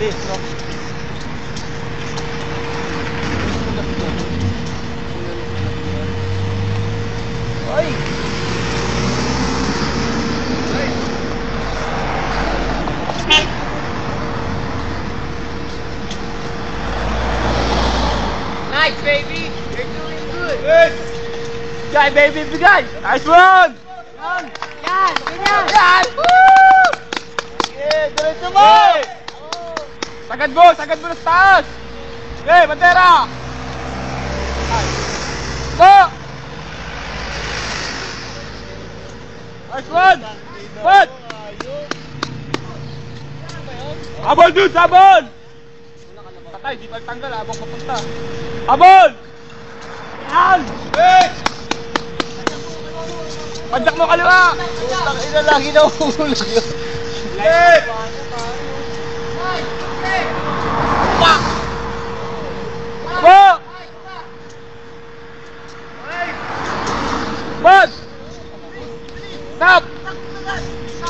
bilis, no? Ay! Nice, baby! You're doing good! Good! Bigay, baby! Bigay! Nice one! Yan! Yan! Ganyan! Yan! Woo! Okay, diretso mo! Sagad mo! Sagad mo na sa taas! Okay, bandera! Go! Nice one! Good! Habol dude! Habol! Patay, di pa tanggal habang papunta. Habol! Yan! Hey! Pandak mo kaliwa! Putang ina lang, hinahulog yun. Hey! Pak! Abo! Bad! Snap!